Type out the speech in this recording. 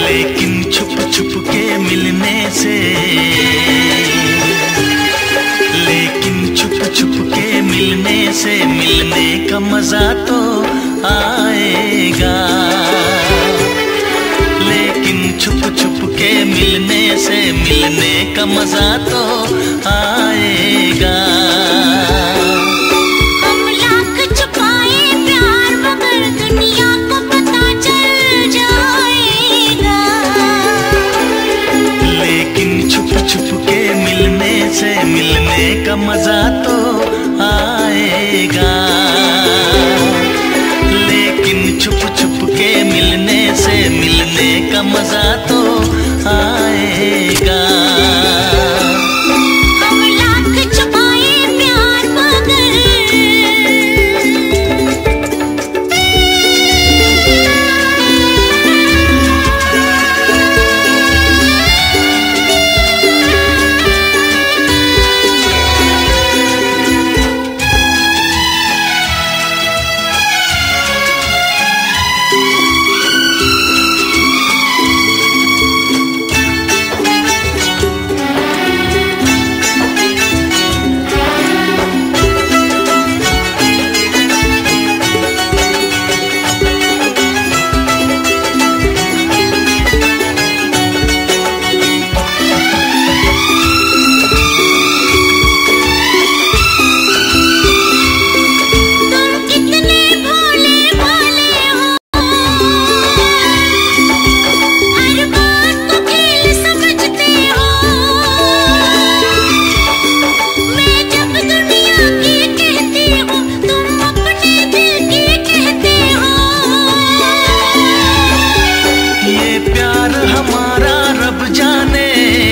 लेकिन छुप छुप के मिलने से, लेकिन छुप छुप के मिलने से मिलने का मजा तो आएगा। लेकिन छुप छुप के मिलने से मिलने का मजा तो आएगा। से मिलने का मजा तो आएगा। लेकिन छुप छुप के मिलने से मिलने का मजा तो आएगा। हम लाख छुपाए प्यार मगर हमारा रब जाने